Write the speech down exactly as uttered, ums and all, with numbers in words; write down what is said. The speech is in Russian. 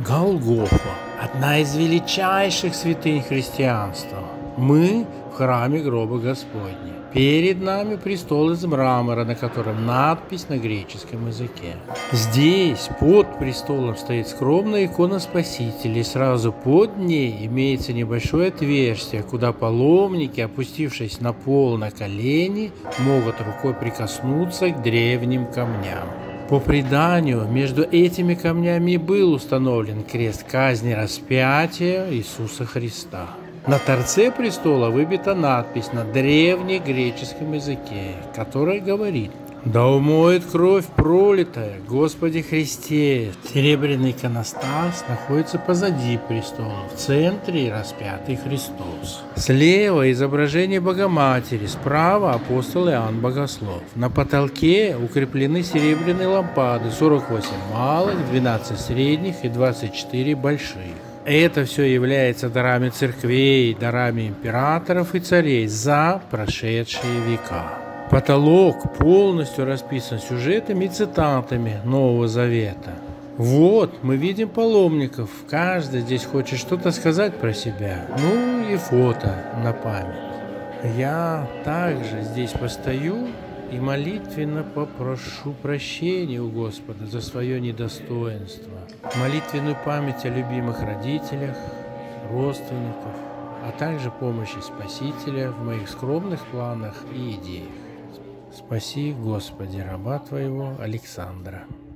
Голгофа – одна из величайших святынь христианства. Мы в храме гроба Господня. Перед нами престол из мрамора, на котором надпись на греческом языке. Здесь под престолом стоит скромная икона Спасителя, и сразу под ней имеется небольшое отверстие, куда паломники, опустившись на пол на колени, могут рукой прикоснуться к древним камням. По преданию, между этими камнями и был установлен крест казни распятия Иисуса Христа. На торце престола выбита надпись на древнегреческом языке, которая говорит: «Да умоет кровь пролитая, Господи Христе». Серебряный иконостас находится позади престола, в центре распятый Христос. Слева изображение Богоматери, справа апостол Иоанн Богослов. На потолке укреплены серебряные лампады, сорок восемь малых, двенадцать средних и двадцать четыре больших. Это все является дарами церквей, дарами императоров и царей за прошедшие века. Потолок полностью расписан сюжетами и цитатами Нового Завета. Вот, мы видим паломников, каждый здесь хочет что-то сказать про себя, ну и фото на память. Я также здесь постою и молитвенно попрошу прощения у Господа за свое недостоинство, молитвенную память о любимых родителях, родственников, а также помощи Спасителя в моих скромных планах и идеях. Спаси, Господи, раба Твоего Александра.